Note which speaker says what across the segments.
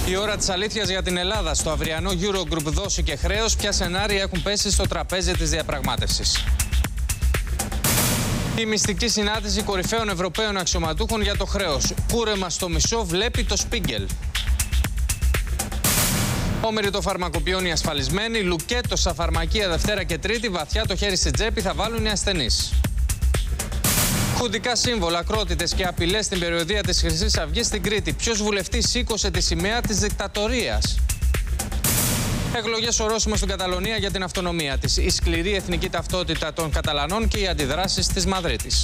Speaker 1: Η ώρα της αλήθειας για την Ελλάδα. Στο αυριανό Eurogroup δόση και χρέος, ποια σενάρια έχουν πέσει στο τραπέζι της διαπραγμάτευσης. Η μυστική συνάντηση κορυφαίων Ευρωπαίων αξιωματούχων για το χρέος. Κούρεμα στο μισό βλέπει το Σπίγκελ. Όμοιροι το φαρμακοποιούν οι ασφαλισμένοι. Λουκέτο στα φαρμακεία Δευτέρα και Τρίτη. Βαθιά το χέρι στην τσέπη θα βάλουν οι ασθενείς. Χουντικά σύμβολα, ακρότητες και απειλές στην περιοδεία της Χρυσής Αυγής στην Κρήτη. Ποιος βουλευτής σήκωσε τη σημαία της δικτατορίας. Εκλογές ορόσημο στην Καταλωνία για την αυτονομία της. Η σκληρή εθνική ταυτότητα των Καταλανών και οι αντιδράσεις της Μαδρίτης.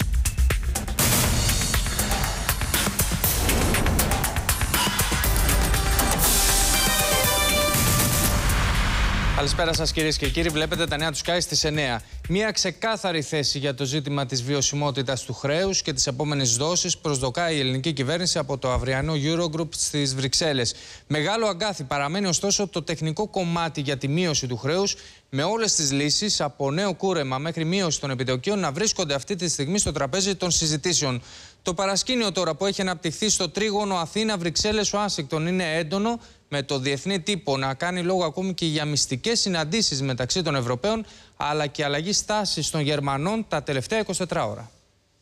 Speaker 1: Καλησπέρα σας κυρίες και κύριοι. Βλέπετε τα νέα του Sky στις 9. Μία ξεκάθαρη θέση για το ζήτημα της βιωσιμότητας του χρέους και της επόμενης δόσης προσδοκάει η ελληνική κυβέρνηση από το αυριανό Eurogroup στις Βρυξέλλες. Μεγάλο αγκάθι παραμένει ωστόσο το τεχνικό κομμάτι για τη μείωση του χρέους, με όλες τις λύσεις από νέο κούρεμα μέχρι μείωση των επιτοκίων να βρίσκονται αυτή τη στιγμή στο τραπέζι των συζητήσεων. Το παρασκήνιο τώρα που έχει αναπτυχθεί στο τρίγωνο Αθήνα-Βρυξέλλες-Ουάσιγκτον είναι έντονο, με το διεθνή τύπο να κάνει λόγο ακόμη και για μυστικές συναντήσεις μεταξύ των Ευρωπαίων, αλλά και αλλαγή στάσης των Γερμανών τα τελευταία 24 ώρα.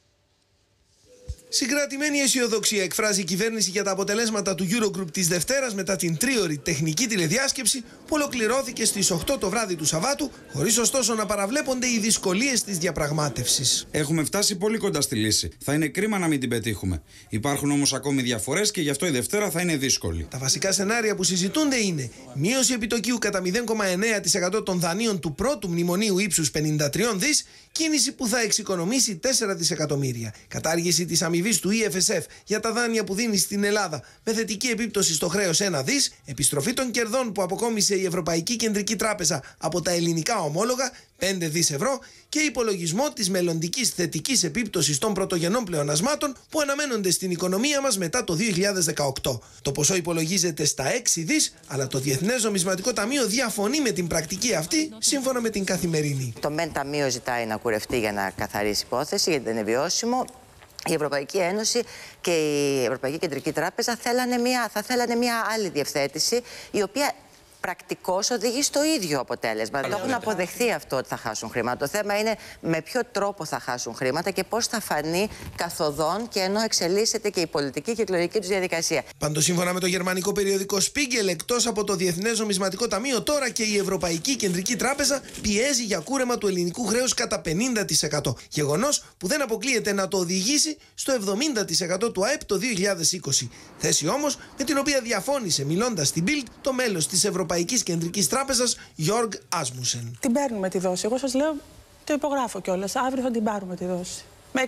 Speaker 2: Συγκρατημένη αισιοδοξία εκφράζει η κυβέρνηση για τα αποτελέσματα του Eurogroup της Δευτέρας μετά την τρίωρη τεχνική τηλεδιάσκεψη που ολοκληρώθηκε στις 8 το βράδυ του Σαββάτου, χωρίς ωστόσο να παραβλέπονται οι δυσκολίες της διαπραγμάτευσης.
Speaker 3: Έχουμε φτάσει πολύ κοντά στη λύση. Θα είναι κρίμα να μην την πετύχουμε. Υπάρχουν όμως ακόμη διαφορές και γι' αυτό η Δευτέρα θα είναι δύσκολη.
Speaker 2: Τα βασικά σενάρια που συζητούνται είναι μείωση επιτοκίου κατά 0,9% των δανείων του πρώτου μνημονίου ύψους 53 δις, κίνηση που θα εξοικονομήσει 4 δισεκατομμύρια, κατάργηση της αμοιβής του EFSF για τα δάνεια που δίνει στην Ελλάδα με θετική επίπτωση στο χρέος 1 δις, επιστροφή των κερδών που αποκόμισε η Ευρωπαϊκή Κεντρική Τράπεζα από τα ελληνικά ομόλογα 5 δις ευρώ και υπολογισμό της μελλοντικής θετικής επίπτωσης των πρωτογενών πλεονασμάτων που αναμένονται στην οικονομία μας μετά το 2018. Το ποσό υπολογίζεται στα 6 δις, αλλά το Διεθνές Νομισματικό Ταμείο διαφωνεί με την πρακτική αυτή, σύμφωνα με την Καθημερινή.
Speaker 4: Το ΜΕΝ Ταμείο ζητάει να κουρευτεί για να καθαρίσει υπόθεση, γιατί δεν είναι βιώσιμο. Η Ευρωπαϊκή Ένωση και η Ευρωπαϊκή Κεντρική Τράπεζα θα θέλανε μια άλλη διευθέτηση, η οποία πρακτικώς οδηγεί στο ίδιο αποτέλεσμα. Το έχουν αποδεχθεί αυτό ότι θα χάσουν χρήματα. Το θέμα είναι με ποιο τρόπο θα χάσουν χρήματα και πώς θα φανεί καθοδόν και ενώ εξελίσσεται και η πολιτική και η εκλογική τους διαδικασία.
Speaker 2: Πάντως, σύμφωνα με το γερμανικό περιοδικό Spiegel, εκτός από το Διεθνές Νομισματικό Ταμείο, τώρα και η Ευρωπαϊκή Κεντρική Τράπεζα πιέζει για κούρεμα του ελληνικού χρέους κατά 50%. Γεγονός που δεν αποκλείεται να το οδηγήσει στο 70% του ΑΕΠ το 2020. Θέση όμως με την οποία διαφώνησε, μιλώντας στην Bild, το μέλος της Ευρωπαϊκής Κεντρικής Τράπεζας, Γιώργ Άσμουσεν.
Speaker 5: Την παίρνουμε τη δόση. Εγώ σας λέω, το υπογράφω κιόλας. Αύριο θα την πάρουμε τη δόση. Με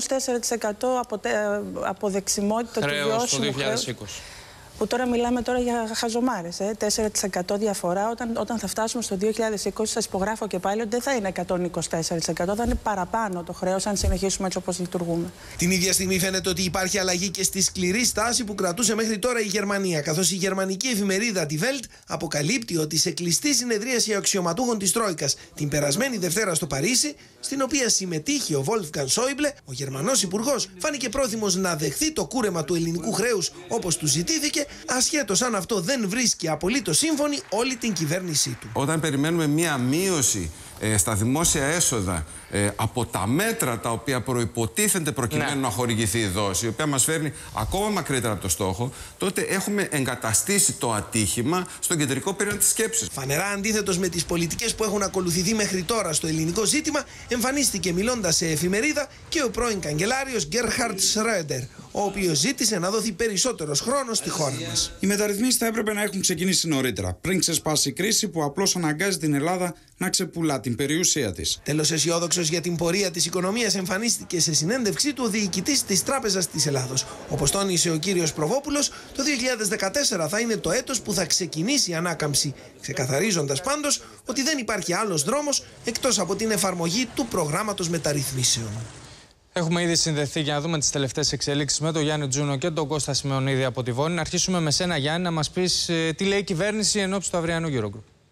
Speaker 5: 124% αποδεξιμότητα του βιώσιμου χρέους. Που τώρα μιλάμε για χαζομάρες. 4% διαφορά. Όταν θα φτάσουμε στο 2020, σας υπογράφω και πάλι ότι δεν θα είναι 124%. Θα είναι παραπάνω το χρέος αν συνεχίσουμε έτσι όπως λειτουργούμε.
Speaker 2: Την ίδια στιγμή φαίνεται ότι υπάρχει αλλαγή και στη σκληρή στάση που κρατούσε μέχρι τώρα η Γερμανία, καθώς η γερμανική εφημερίδα Die Welt αποκαλύπτει ότι σε κλειστή συνεδρίαση αξιωματούχων της Τρόικας την περασμένη Δευτέρα στο Παρίσι, στην οποία συμμετείχε ο Wolfgang Schäuble, ο Γερμανός υπουργός φάνηκε πρόθυμος να δεχθεί το κούρεμα του ελληνικού χρέους όπως του ζητήθηκε, ασχέτως αν αυτό δεν βρίσκει απολύτως σύμφωνη όλη την κυβέρνησή του.
Speaker 6: Όταν περιμένουμε μία μείωση στα δημόσια έσοδα από τα μέτρα τα οποία προϋποτίθενται προκειμένου να χορηγηθεί η δόση, η οποία μας φέρνει ακόμα μακρύτερα από το στόχο, τότε έχουμε εγκαταστήσει το ατύχημα στον κεντρικό πυρήνα της σκέψης.
Speaker 2: Φανερά αντίθετος με τις πολιτικές που έχουν ακολουθηθεί μέχρι τώρα στο ελληνικό ζήτημα, εμφανίστηκε μιλώντας σε εφημερίδα και ο πρώην καγκελάριος Γκέρχαρντ Σρέντερ, ο οποίος ζήτησε να δοθεί περισσότερος χρόνος στη χώρα μας.
Speaker 3: Οι μεταρρυθμίσεις θα έπρεπε να έχουν ξεκινήσει νωρίτερα, πριν ξεσπάσει η κρίση που απλώς αναγκάζει την Ελλάδα να ξεπουλά την περιουσία της.
Speaker 2: Τέλος, αισιόδοξος για την πορεία της οικονομίας εμφανίστηκε σε συνέντευξή του ο διοικητής της Τράπεζας της Ελλάδος. Όπως τόνισε ο κύριος Προβόπουλος, το 2014 θα είναι το έτος που θα ξεκινήσει η ανάκαμψη, ξεκαθαρίζοντας πάντως ότι δεν υπάρχει άλλος δρόμος εκτός από την εφαρμογή του προγράμματος μεταρρυθμίσεων.
Speaker 1: Έχουμε ήδη συνδεθεί για να δούμε τις τελευταίες εξελίξεις με τον Γιάννη Τζούνο και τον Κώστα Σιμεωνίδη από τη Βόνη. Να αρχίσουμε με σένα, Γιάννη, να μας πεις τι λέει η κυβέρνηση εν ώψη του αυριανού Eurogroup.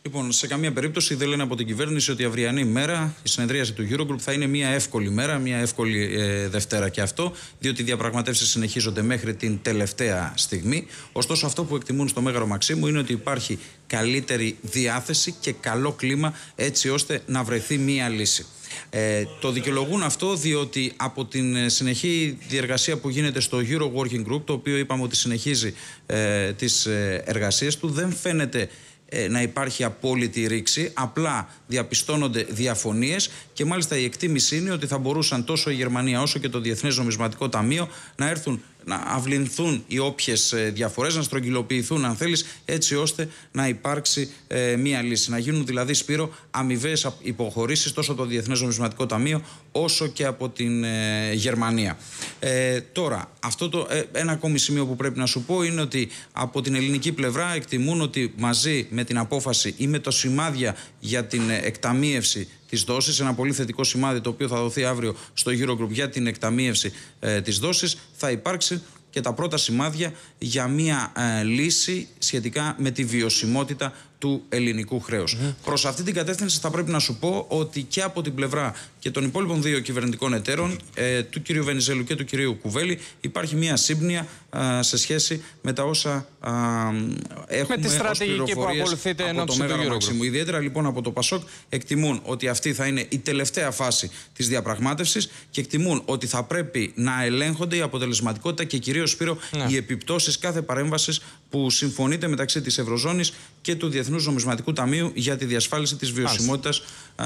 Speaker 3: Λοιπόν, σε καμία περίπτωση δεν λένε από την κυβέρνηση ότι η αυριανή ημέρα, η συνεδρίαση του Eurogroup, θα είναι μια εύκολη μέρα, μια εύκολη Δευτέρα και αυτό, διότι οι διαπραγματεύσεις συνεχίζονται μέχρι την τελευταία στιγμή. Ωστόσο, αυτό που εκτιμούν στο Μέγαρο Μαξίμου είναι ότι υπάρχει καλύτερη διάθεση και καλό κλίμα έτσι ώστε να βρεθεί μια λύση. Το δικαιολογούν αυτό διότι από την συνεχή διεργασία που γίνεται στο Euro Working Group, το οποίο είπαμε ότι συνεχίζει τις εργασίες του, δεν φαίνεται να υπάρχει απόλυτη ρήξη, απλά διαπιστώνονται διαφωνίες και μάλιστα η εκτίμηση είναι ότι θα μπορούσαν τόσο η Γερμανία όσο και το Διεθνές Νομισματικό Ταμείο να έρθουν να αυλυνθούν οι όποιες διαφορές, να στρογγυλοποιηθούν αν θέλεις, έτσι ώστε να υπάρξει μία λύση. Να γίνουν δηλαδή, Σπύρο, αμοιβαίες υποχωρήσεις τόσο από το Διεθνές Νομισματικό Ταμείο όσο και από την Γερμανία. Τώρα, ένα ακόμη σημείο που πρέπει να σου πω είναι ότι από την ελληνική πλευρά εκτιμούν ότι μαζί με την απόφαση ή με το σημάδια για την εκταμείευση της δόσης, ένα πολύ θετικό σημάδι το οποίο θα δοθεί αύριο στο Eurogroup για την εκταμείευση της δόσης, θα υπάρξει και τα πρώτα σημάδια για μια λύση σχετικά με τη βιωσιμότητα του ελληνικού χρέους. Προς αυτή την κατεύθυνση θα πρέπει να σου πω ότι και από την πλευρά και των υπόλοιπων δύο κυβερνητικών εταίρων, του κ. Βενιζέλου και του κ. Κουβέλη, υπάρχει μια σύμπνοια σε σχέση με τα όσα έχουμε
Speaker 1: με τη στρατηγική που ακολουθείτε
Speaker 3: από το Μέγαρο Μαξίμου. Ιδιαίτερα λοιπόν από το ΠΑΣΟΚ εκτιμούν ότι αυτή θα είναι η τελευταία φάση της διαπραγμάτευσης και εκτιμούν ότι θα πρέπει να ελέγχονται η αποτελεσματικότητα και κυρίως, Σπύρο, οι επιπτώσεις κάθε παρέμβασης που συμφωνείται μεταξύ της Ευρωζώνης και του Διεθνούς Νομισματικού Ταμείου για τη διασφάλιση της βιωσιμότητας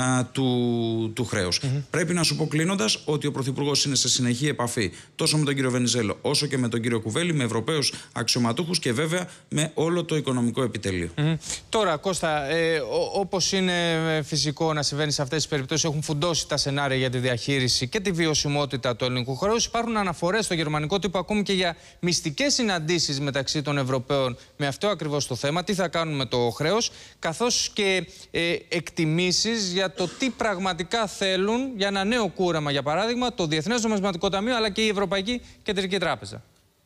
Speaker 3: του χρέους. Πρέπει να σου πω κλείνοντας ότι ο Πρωθυπουργός είναι σε συνεχή επαφή τόσο με τον κύριο Βενιζέλο όσο και με τον κύριο Κουβέλη, με Ευρωπαίους αξιωματούχους και βέβαια με όλο το οικονομικό επιτελείο.
Speaker 1: Τώρα, Κώστα, όπως είναι φυσικό να συμβαίνει σε αυτές τις περιπτώσεις, έχουν φουντώσει τα σενάρια για τη διαχείριση και τη βιωσιμότητα του ελληνικού χρέους. Υπάρχουν αναφορές στο γερμανικό τύπο ακόμη και για μυστικές συναντήσεις μεταξύ των Ευρωπαίων με αυτό ακριβώς το θέμα, τι θα κάνουν με το χρέος, καθώς και εκτιμήσεις για το τι πραγματικά θέλουν για ένα νέο κούρεμα, για παράδειγμα, το Διεθνές Νομισματικό Ταμείο αλλά και η Ευρωπαϊκή Κεντρική Τράπεζα.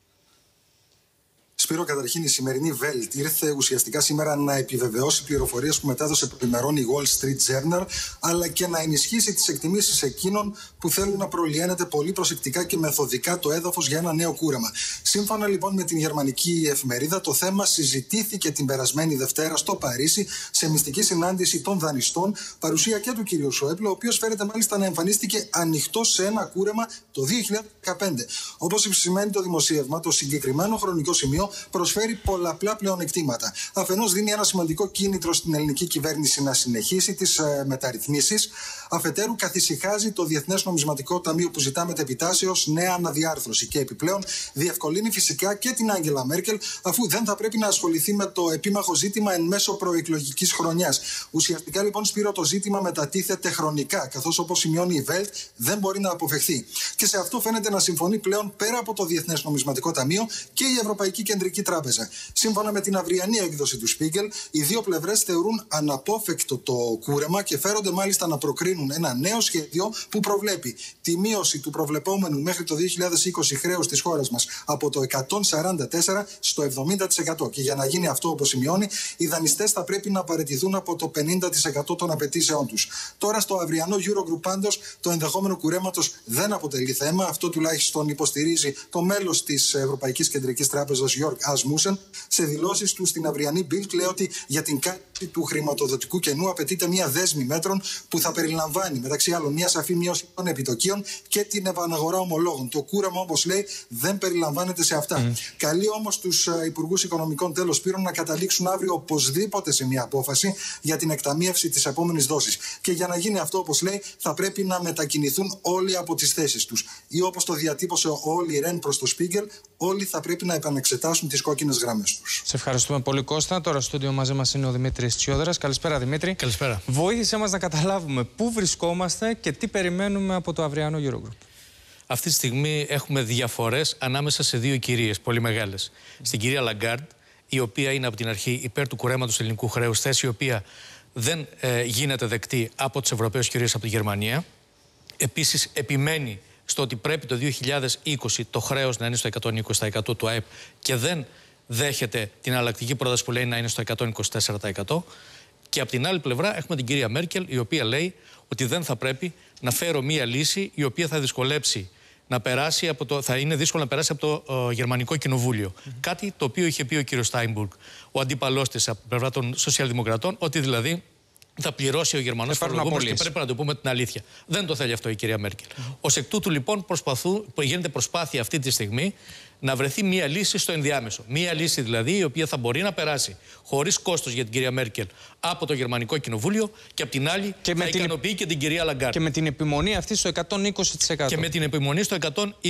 Speaker 7: Σπύρο, καταρχήν η σημερινή Welt ήρθε ουσιαστικά σήμερα να επιβεβαιώσει πληροφορίες που μετάδοσε προημερών η Wall Street Journal, αλλά και να ενισχύσει τις εκτιμήσεις εκείνων που θέλουν να προλυαίνεται πολύ προσεκτικά και μεθοδικά το έδαφος για ένα νέο κούρεμα. Σύμφωνα λοιπόν με την γερμανική εφημερίδα, το θέμα συζητήθηκε την περασμένη Δευτέρα στο Παρίσι σε μυστική συνάντηση των δανειστών, παρουσία και του κ. Σόιμπλε, ο οποίος φέρεται μάλιστα να εμφανίστηκε ανοιχτό σε ένα κούρεμα το 2015. Όπως επισημαίνει το δημοσίευμα, το συγκεκριμένο χρονικό σημείο προσφέρει πολλαπλά πλεονεκτήματα. Αφενός δίνει ένα σημαντικό κίνητρο στην ελληνική κυβέρνηση να συνεχίσει τις μεταρρυθμίσεις. Αφετέρου καθησυχάζει το Διεθνές Νομισματικό Ταμείο που ζητά μετεπιτάσεως νέα αναδιάρθρωση. Και επιπλέον διευκολύνει φυσικά και την Άγγελα Μέρκελ, αφού δεν θα πρέπει να ασχοληθεί με το επίμαχο ζήτημα εν μέσω προεκλογικής χρονιάς. Ουσιαστικά λοιπόν, Σπύρο, το ζήτημα μετατίθεται χρονικά, καθώς όπως σημειώνει η Welt δεν μπορεί να αποφευχθεί. Και σε αυτό φαίνεται να συμφωνεί πλέον πέρα από το Διεθνές Νομισματικό Ταμείο και η Ευρωπαϊκή Κεντρική Τράπεζα. Σύμφωνα με την αυριανή έκδοση του Spiegel, οι δύο πλευρές θεωρούν αναπόφευκτο το κούρεμα και φέρονται μάλιστα να προκρίνουν ένα νέο σχέδιο που προβλέπει τη μείωση του προβλεπόμενου μέχρι το 2020 χρέους της χώρας μας από το 144% στο 70%. Και για να γίνει αυτό, όπως σημειώνει, οι δανειστές θα πρέπει να παραιτηθούν από το 50% των απαιτήσεών τους. Τώρα, στο αυριανό Eurogroup, πάντως, το ενδεχόμενο κουρέματος δεν αποτελεί θέμα. Αυτό τουλάχιστον υποστηρίζει το μέλος της Ευρωπαϊκής Κεντρικής Τράπεζας, Γιώργ Ασμούσεν. Σε δηλώσεις του στην αυριανή Bild λέει ότι για την κάλυψη του χρηματοδοτικού κενού απαιτείται μια δέσμη μέτρων που θα περιλαμβάνει μεταξύ άλλων μια σαφή μείωση των επιτοκίων και την επαναγορά ομολόγων. Το κούρεμα, όπως λέει, δεν περιλαμβάνεται σε αυτά. Καλεί όμως τους υπουργούς οικονομικών, τέλος Σπύρο, να καταλήξουν αύριο οπωσδήποτε σε μια απόφαση για την εκταμείευση της επόμενης δόσης. Και για να γίνει αυτό, όπως λέει, θα πρέπει να μετακινηθούν όλοι από τις θέσεις τους. Ή όπως το διατύπωσε ο Όλι Ρεν προς το Spiegel, όλοι θα πρέπει να επανεξετάσουν τις κόκκινες γραμμές τους.
Speaker 1: Σε ευχαριστούμε πολύ, Κώστα. Τώρα στο στούντιο μαζί μας είναι ο Δημήτρης Τσιόδερας. Καλησπέρα, Δημήτρη.
Speaker 8: Καλησπέρα.
Speaker 1: Βοήθησέ μας να καταλάβουμε πού βρισκόμαστε και τι περιμένουμε από το αυριανό Eurogroup.
Speaker 8: Αυτή τη στιγμή έχουμε διαφορές ανάμεσα σε δύο κυρίες πολύ μεγάλες. Στην κυρία Λαγκάρντ, η οποία είναι από την αρχή υπέρ του κουρέματος του ελληνικού χρέους, θέση η οποία δεν γίνεται δεκτή από τους Ευρωπαίους, κυρίως από τη Γερμανία. Επίσης, επιμένει στο ότι πρέπει το 2020 το χρέος να είναι στο 120% του ΑΕΠ και δεν δέχεται την αλλακτική πρόταση που λέει να είναι στο 124%. Και από την άλλη πλευρά έχουμε την κυρία Μέρκελ, η οποία λέει ότι δεν θα πρέπει να φέρω μία λύση η οποία θα δυσκολέψει να περάσει θα είναι δύσκολο να περάσει από το Γερμανικό Κοινοβούλιο. Κάτι το οποίο είχε πει ο κύριος Στάινμπουργκ, ο αντίπαλός της από την πλευρά των Σοσιαλδημοκρατών, ότι δηλαδή θα πληρώσει ο Γερμανός φορολογούμενος και πρέπει να το πούμε την αλήθεια. Δεν το θέλει αυτό η κυρία Μέρκελ. Ως εκ τούτου λοιπόν γίνεται προσπάθεια αυτή τη στιγμή να βρεθεί μία λύση στο ενδιάμεσο. Μία λύση δηλαδή η οποία θα μπορεί να περάσει χωρίς κόστος για την κυρία Μέρκελ από το Γερμανικό Κοινοβούλιο και απ' την άλλη θα ικανοποιεί και την κυρία Λαγκάρντ.
Speaker 1: Και με την επιμονή αυτή στο 120%.
Speaker 8: Και με την επιμονή στο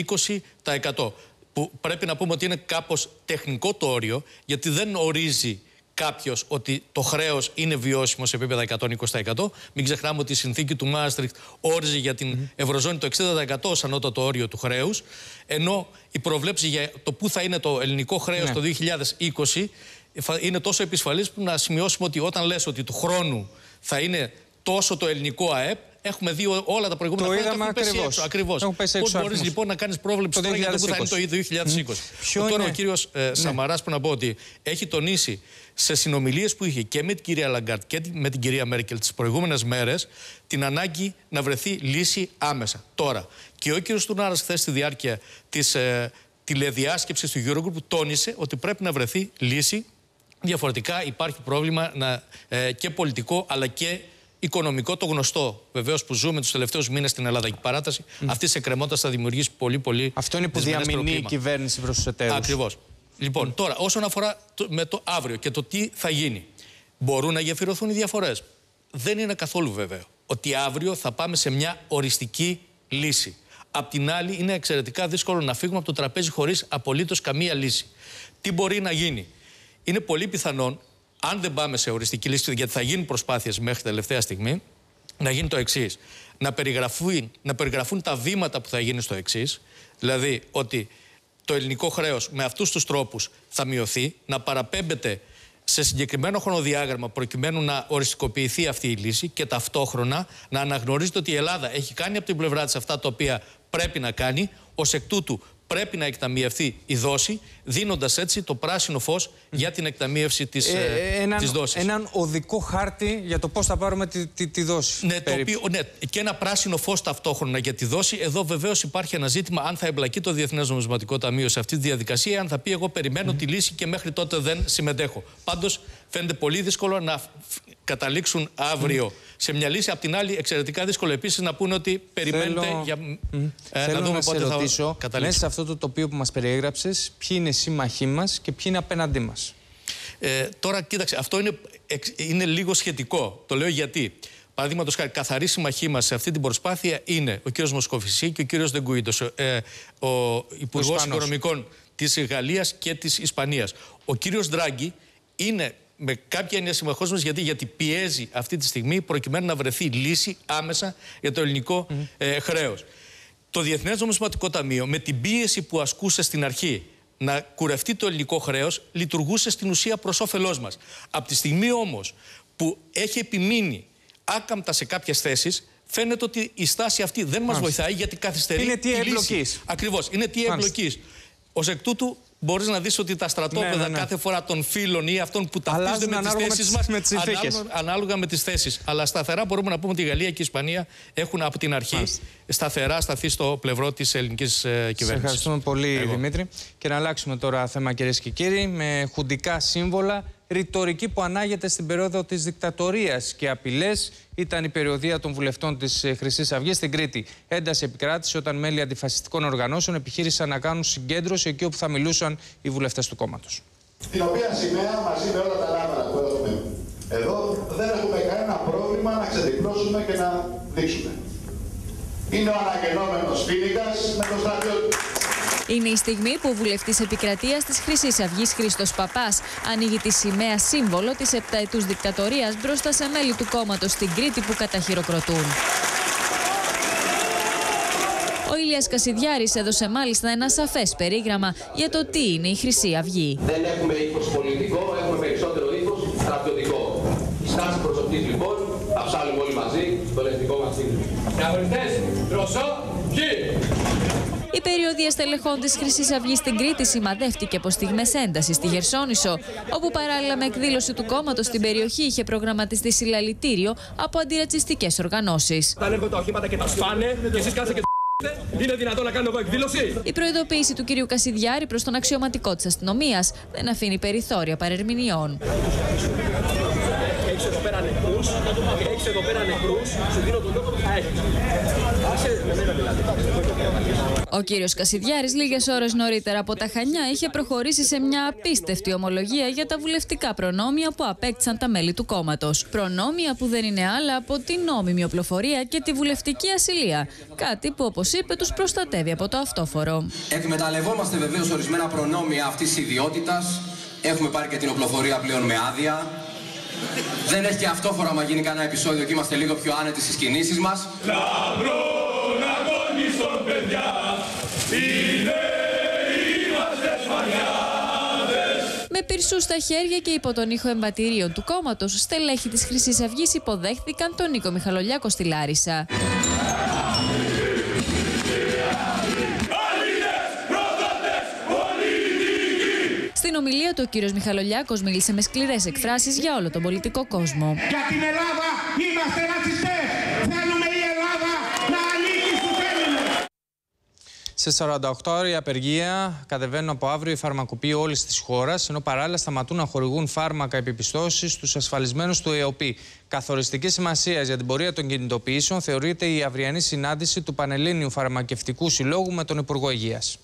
Speaker 8: 120%. Που πρέπει να πούμε ότι είναι κάπως τεχνικό το όριο, γιατί δεν ορίζει κάποιος ότι το χρέος είναι βιώσιμο σε επίπεδα 120%. Μην ξεχνάμε ότι η συνθήκη του Μάστριχτ όριζε για την Ευρωζώνη το 60% ως ανώτατο όριο του χρέους, ενώ η προβλέψη για το πού θα είναι το ελληνικό χρέος το 2020 είναι τόσο επισφαλής που να σημειώσουμε ότι όταν λες ότι του χρόνου θα είναι τόσο το ελληνικό ΑΕΠ, έχουμε δει όλα τα προηγούμενα χρόνια.
Speaker 1: Το είδαμε ακριβώς.
Speaker 8: Πώς μπορείς λοιπόν να κάνεις πρόβλεψη τώρα για το που θα είναι το 2020. Τώρα ο κύριος Σαμαράς, που να πω ότι έχει τονίσει σε συνομιλίες που είχε και με την κυρία Λαγκάρντ και με την κυρία Μέρκελ τις προηγούμενες μέρες την ανάγκη να βρεθεί λύση άμεσα. Τώρα, και ο κύριος Τουρνάρας χθες στη διάρκεια της τηλεδιάσκεψης του Eurogroup τόνισε ότι πρέπει να βρεθεί λύση. Διαφορετικά υπάρχει πρόβλημα και πολιτικό αλλά και οικονομικό, το γνωστό βεβαίως που ζούμε τους τελευταίους μήνες στην Ελλάδα. Η παράταση αυτή τη εκκρεμότητας θα δημιουργήσει πολύ.
Speaker 1: Αυτό είναι που διαμηνεί η κυβέρνηση προς τους εταίρους.
Speaker 8: Ακριβώς. Λοιπόν, τώρα, όσον αφορά με το αύριο και το τι θα γίνει, μπορούν να γεφυρωθούν οι διαφορές. Δεν είναι καθόλου βέβαιο ότι αύριο θα πάμε σε μια οριστική λύση. Απ' την άλλη, είναι εξαιρετικά δύσκολο να φύγουμε από το τραπέζι χωρίς απολύτως καμία λύση. Τι μπορεί να γίνει? Είναι πολύ πιθανόν, αν δεν πάμε σε οριστική λύση, γιατί θα γίνουν προσπάθειες μέχρι τελευταία στιγμή, να γίνει το εξής. Να περιγραφούν τα βήματα που θα γίνουν στο εξής. Δηλαδή ότι το ελληνικό χρέος με αυτούς τους τρόπους θα μειωθεί, να παραπέμπεται σε συγκεκριμένο χρονοδιάγραμμα προκειμένου να οριστικοποιηθεί αυτή η λύση και ταυτόχρονα να αναγνωρίζεται ότι η Ελλάδα έχει κάνει από την πλευρά της αυτά τα οποία πρέπει να κάνει, ως εκ τούτου πρέπει να εκταμιευθεί η δόση, δίνοντας έτσι το πράσινο φως για την εκταμίευση της δόσης.
Speaker 1: Έναν οδικό χάρτη για το πώς θα πάρουμε τη δόση.
Speaker 8: Ναι, και ένα πράσινο φως ταυτόχρονα για τη δόση. Εδώ βεβαίως υπάρχει ένα ζήτημα αν θα εμπλακεί το Διεθνές Νομισματικό Ταμείο σε αυτή τη διαδικασία, αν θα πει εγώ περιμένω τη λύση και μέχρι τότε δεν συμμετέχω. Πάντως φαίνεται πολύ δύσκολο να καταλήξουν αύριο σε μια λύση. Απ' την άλλη, εξαιρετικά δύσκολο επίσης να πούνε ότι περιμένετε
Speaker 1: να δούμε πότε θα καταλήξουν. Μέσα σε αυτό το τοπίο που μας περιέγραψες, ποιοι είναι σύμμαχοί μας και ποιοι είναι απέναντί μας?
Speaker 8: Τώρα, κοίταξε, αυτό είναι λίγο σχετικό. Το λέω γιατί. Παραδείγματος χάρη, καθαροί σύμμαχοί μας σε αυτή την προσπάθεια είναι ο κ. Μοσκοβισή και ο κ. Δεγκουίντος, ο Υπουργός Οικονομικών της Γαλλίας και της Ισπανίας. Ο κ. Ντράγκη είναι με κάποια έννοια συμμαχός μας γιατί πιέζει αυτή τη στιγμή προκειμένου να βρεθεί λύση άμεσα για το ελληνικό χρέος. Το Διεθνές Νομισματικό Ταμείο, με την πίεση που ασκούσε στην αρχή να κουρευτεί το ελληνικό χρέος, λειτουργούσε στην ουσία προς όφελός μας. Από τη στιγμή όμως που έχει επιμείνει άκαμπτα σε κάποιες θέσεις, φαίνεται ότι η στάση αυτή δεν μας βοηθάει γιατί καθυστερεί.
Speaker 1: Είναι τι εμπλοκής.
Speaker 8: Ακριβώς, είναι τι εμπλοκής. Ως εκ τούτου, μπορείς να δεις ότι τα στρατόπεδα κάθε φορά των φίλων ή αυτών που ταυτίζονται με τις θέσεις μας ανάλογα με τις θέσεις. Αλλά σταθερά μπορούμε να πούμε ότι η Γαλλία και η Ισπανία έχουν από την αρχή σταθερά σταθεί στο πλευρό της ελληνικής κυβέρνησης. Σε
Speaker 1: ευχαριστούμε πολύ, Δημήτρη. Και να αλλάξουμε τώρα θέμα, κυρίες και κύριοι, με χουντικά σύμβολα. Ρητορική που ανάγεται στην περίοδο της δικτατορίας και απειλές ήταν η περιοδεία των βουλευτών της Χρυσής Αυγής στην Κρήτη. Ένταση επικράτησε όταν μέλη αντιφασιστικών οργανώσεων επιχείρησαν να κάνουν συγκέντρωση εκεί όπου θα μιλούσαν οι βουλευτές του κόμματος.
Speaker 9: Την οποία σημαία μαζί με όλα τα λάβαρα που έχουμε εδώ δεν έχουμε κανένα πρόβλημα να ξεδιπλώσουμε και να δείξουμε. Είναι ο αναγεννόμενος Φίνικας με το στρατιώτη.
Speaker 10: Είναι η στιγμή που ο βουλευτής επικρατείας της Χρυσής Αυγής Χρήστος Παπάς ανοίγει τη σημαία σύμβολο της επταετούς δικτατορίας μπροστά σε μέλη του κόμματος στην Κρήτη που καταχειροκροτούν. Ο Ηλίας Κασιδιάρης έδωσε μάλιστα ένα σαφές περίγραμμα για το τι είναι η Χρυσή Αυγή.
Speaker 11: Δεν έχουμε ύφος πολιτικό, έχουμε περισσότερο ύφος στρατιωτικό. Η στάση προσωπής λοιπόν, θα ψάλουμε όλοι μαζί το εθνικό μας σύνδεσμο.
Speaker 10: Οι περιοδία στελεχών της Χρυσής Αυγής στην Κρήτη σημαδεύτηκε από στιγμές έντασης στη Χερσόνησο, όπου παράλληλα με εκδήλωση του κόμματος στην περιοχή είχε προγραμματιστεί συλλαλητήριο από αντιρατσιστικές οργανώσεις.
Speaker 12: Τα ανέβω τα οχήματα και τα σφάνε και εσείς κάθεστε και είναι δυνατόν να κάνω εγώ εκδήλωση?
Speaker 10: Η προειδοποίηση του κυρίου Κασιδιάρη προς τον αξιωματικό της αστυνομίας δεν αφήνει περιθώρια παρερμηνιών.
Speaker 12: Έχεις εδώ πέρα νεκρούς, σου δίνω τον λόγο που θα έχεις.
Speaker 10: Ο κύριος Κασιδιάρης λίγες ώρες νωρίτερα από τα Χανιά είχε προχωρήσει σε μια απίστευτη ομολογία για τα βουλευτικά προνόμια που απέκτησαν τα μέλη του κόμματος. Προνόμια που δεν είναι άλλα από την νόμιμη οπλοφορία και τη βουλευτική ασυλία. Κάτι που, όπως είπε, τους προστατεύει από το αυτόφορο.
Speaker 13: Εκμεταλλευόμαστε βεβαίως ορισμένα προνόμια αυτής της ιδιότητας. Έχουμε πάρει και την οπλοφορία πλέον με άδεια. Δεν έχει και αυτόφορο άμα γίνει κανένα επεισόδιο και είμαστε λίγο πιο άνετοι στις κινήσεις μας. Με πυρσούς στα χέρια και υπό τον ήχο εμβατηρίων του κόμματος, στελέχοι της Χρυσής Αυγής υποδέχθηκαν τον Νίκο Μιχαλολιάκο στη Λάρισα. Στην ομιλία του, ο κύριος Μιχαλολιάκος μίλησε με σκληρές εκφράσεις για όλο τον πολιτικό κόσμο.
Speaker 14: Για την Ελλάδα είμαστε ρατσιστές. Θέλουμε η Ελλάδα να ανήκει στους Έλληνες.
Speaker 1: Σε 48ωρη απεργία κατεβαίνουν από αύριο οι φαρμακοποιοί όλης της χώρας, ενώ παράλληλα σταματούν να χορηγούν φάρμακα επιπιστώσεις στους ασφαλισμένους του ΕΟΠΗ. Καθοριστική σημασία για την πορεία των κινητοποιήσεων θεωρείται η αυριανή συνάντηση του Πανελλήνιου Φαρμακευτικού Συλλόγου με τον Υπουργό Υγείας.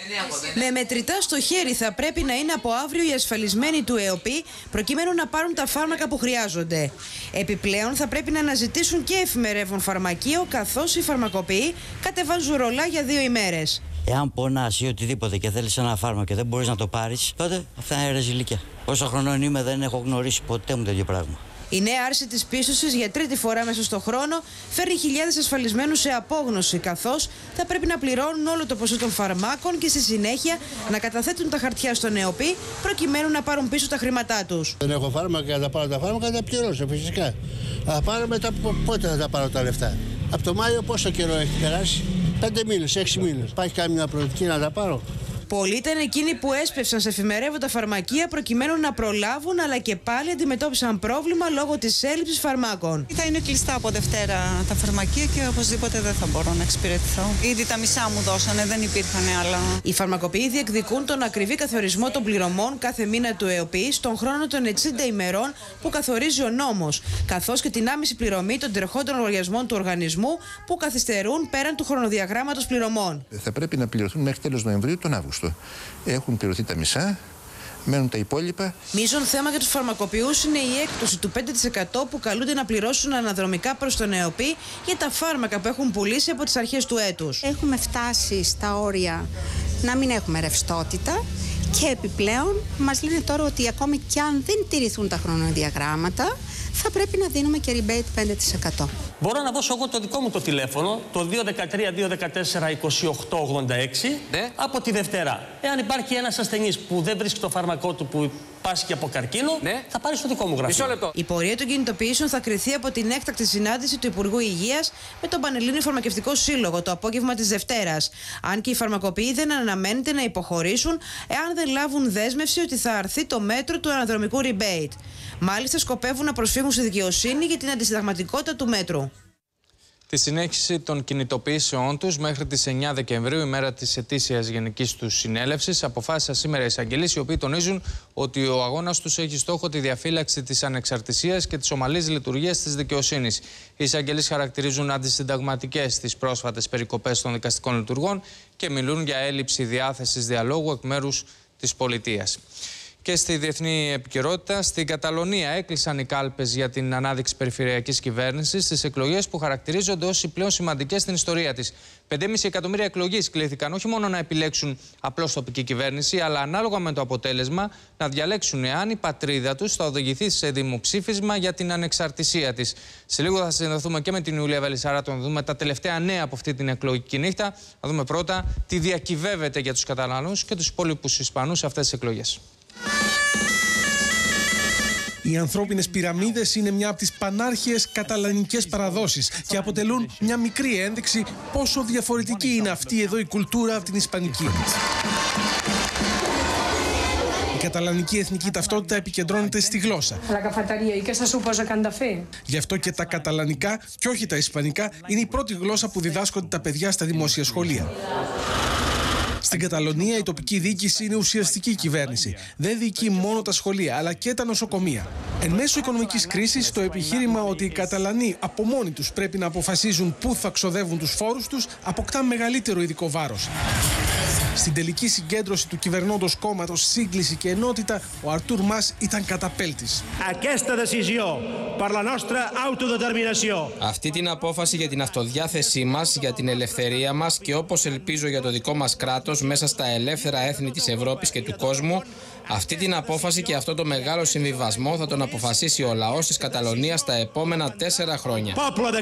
Speaker 15: Με μετρητά στο χέρι θα πρέπει να είναι από αύριο οι ασφαλισμένοι του ΕΟΠΗ προκειμένου να πάρουν τα φάρμακα που χρειάζονται. Επιπλέον θα πρέπει να αναζητήσουν και εφημερεύον φαρμακείο, καθώς οι φαρμακοποιοί κατεβάζουν ρολά για 2 ημέρες.
Speaker 16: Εάν πονάς ή οτιδήποτε και θέλεις ένα φάρμακο και δεν μπορείς να το πάρεις, τότε αυτά είναι ρεζιλίκια. Όσο χρονών είμαι δεν έχω γνωρίσει ποτέ μου τέτοιο πράγμα.
Speaker 15: Η νέα άρση της πίστοσης για τρίτη φορά μέσα στο χρόνο φέρνει χιλιάδες ασφαλισμένους σε απόγνωση, καθώς θα πρέπει να πληρώνουν όλο το ποσό των φαρμάκων και στη συνέχεια να καταθέτουν τα χαρτιά στον ΕΟΠΗ προκειμένου να πάρουν πίσω τα χρήματά τους.
Speaker 17: Δεν έχω φάρμακα, θα πάρω τα φάρμακα, θα τα πληρώσω φυσικά. Θα πάρω μετά, πότε θα τα πάρω τα λεφτά? Από το Μάιο πόσο καιρό έχει περάσει? 5 μήνες, 6 μήνες. Υπάρχει κάμια προοπτική να τα πάρω?
Speaker 15: Πολλοί ήταν εκείνοι που έσπευσαν σε εφημερεύοντα φαρμακεία προκειμένου να προλάβουν, αλλά και πάλι αντιμετώπισαν πρόβλημα λόγω της έλλειψης φαρμάκων.
Speaker 18: Θα είναι κλειστά από Δευτέρα τα φαρμακεία και οπωσδήποτε δεν θα μπορώ να εξυπηρετηθώ. Ήδη τα μισά μου δώσανε, δεν υπήρχαν άλλα.
Speaker 15: Οι φαρμακοποιοί διεκδικούν τον ακριβή καθορισμό των πληρωμών κάθε μήνα του ΕΟΠΗ στον χρόνο των 60 ημερών που καθορίζει ο νόμος, καθώς και την άμεση πληρωμή των τρεχόντων λογαριασμών του οργανισμού που καθυστερούν πέραν του χρονοδιαγράμματος πληρωμών.
Speaker 19: Θα πρέπει να πληρωθούν μέχρι τέλος Νοεμβρίου τον Αύγουστο. Έχουν πληρωθεί τα μισά, μένουν τα υπόλοιπα.
Speaker 15: Μείζον θέμα για τους φαρμακοποιούς είναι η έκπτωση του 5% που καλούνται να πληρώσουν αναδρομικά προς τον ΕΟΠΗ για τα φάρμακα που έχουν πουλήσει από τις αρχές του έτους.
Speaker 20: Έχουμε φτάσει στα όρια να μην έχουμε ρευστότητα και επιπλέον μας λένε τώρα ότι ακόμη κι αν δεν τηρηθούν τα χρονοδιαγράμματα θα πρέπει να δίνουμε και rebate 5%.
Speaker 12: Μπορώ να δώσω εγώ το δικό μου το τηλέφωνο, το 213-214-2886,
Speaker 1: ναι,
Speaker 12: από τη Δευτέρα. Εάν υπάρχει ένας ασθενής που δεν βρίσκει το φάρμακό του που πάσχει από καρκίνο, ναι, θα πάρει στο δικό μου γραφείο.
Speaker 1: Μισό λεπτό.
Speaker 15: Η πορεία των κινητοποιήσεων θα κριθεί από την έκτακτη συνάντηση του Υπουργού Υγείας με τον Πανελλήνιο Φαρμακευτικό Σύλλογο το απόγευμα της Δευτέρας. Αν και οι φαρμακοποιοί δεν αναμένεται να υποχωρήσουν εάν δεν λάβουν δέσμευση ότι θα αρθεί το μέτρο του αναδρομικού rebate. Μάλιστα, σκοπεύουν να προσφύγουν στη δικαιοσύνη για την αντισυνταγματικότητα του μέτρου.
Speaker 1: Τη συνέχιση των κινητοποιήσεών τους μέχρι τις 9 Δεκεμβρίου, ημέρα της ετήσιας γενικής τους συνέλευσης, αποφάσισαν σήμερα οι εισαγγελείς, οι οποίοι τονίζουν ότι ο αγώνας τους έχει στόχο τη διαφύλαξη της ανεξαρτησίας και της ομαλής λειτουργίας της δικαιοσύνης. Οι εισαγγελείς χαρακτηρίζουν αντισυνταγματικές τις πρόσφατες περικοπές των δικαστικών λειτουργών και μιλούν για έλλειψη διάθεσης διαλόγου εκ μέρους της πολιτείας. Και στη διεθνή επικαιρότητα, στην Καταλωνία έκλεισαν οι κάλπες για την ανάδειξη περιφερειακής κυβέρνησης στις εκλογές που χαρακτηρίζονται ως οι πλέον σημαντικές στην ιστορία της. 5,5 εκατομμύρια εκλογείς κλήθηκαν όχι μόνο να επιλέξουν απλώς τοπική κυβέρνηση, αλλά ανάλογα με το αποτέλεσμα να διαλέξουν εάν η πατρίδα τους θα οδηγηθεί σε δημοψήφισμα για την ανεξαρτησία της. Σε λίγο θα συνδεθούμε και με την Ιουλία Βελισσαράτου να δούμε τα τελευταία νέα από αυτή την εκλογική νύχτα. Να δούμε πρώτα τι διακυβεύεται για τους Καταλανούς και τους υπόλοιπους Ισπανούς σε αυτές τις εκλογές.
Speaker 2: Οι ανθρώπινες πυραμίδες είναι μια από τις πανάρχιες καταλανικές παραδόσεις και αποτελούν μια μικρή ένδειξη πόσο διαφορετική είναι αυτή εδώ η κουλτούρα από την ισπανική. Η καταλανική εθνική ταυτότητα επικεντρώνεται στη γλώσσα. Γι' αυτό και τα καταλανικά και όχι τα ισπανικά είναι η πρώτη γλώσσα που διδάσκονται τα παιδιά στα δημόσια σχολεία. Στην Καταλωνία η τοπική διοίκηση είναι ουσιαστική κυβέρνηση. Δεν διοικεί μόνο τα σχολεία αλλά και τα νοσοκομεία. Εν μέσω οικονομικής κρίσης, το επιχείρημα ότι οι Καταλανοί από μόνοι τους πρέπει να αποφασίζουν πού θα ξοδεύουν τους φόρους τους αποκτά μεγαλύτερο ειδικό βάρος. Στην τελική συγκέντρωση του κυβερνώντος κόμματος Σύγκληση και Ενότητα, ο Αρτούρ Μας ήταν καταπέλτης.
Speaker 21: Αυτή την απόφαση για την αυτοδιάθεσή μας, για την ελευθερία μας και όπως ελπίζω για το δικό μας κράτος μέσα στα ελεύθερα έθνη της Ευρώπης και του κόσμου, αυτή την απόφαση και αυτό το μεγάλο συμβιβασμό θα τον αποφασίσει ο λαός της Καταλωνίας τα επόμενα 4 χρόνια.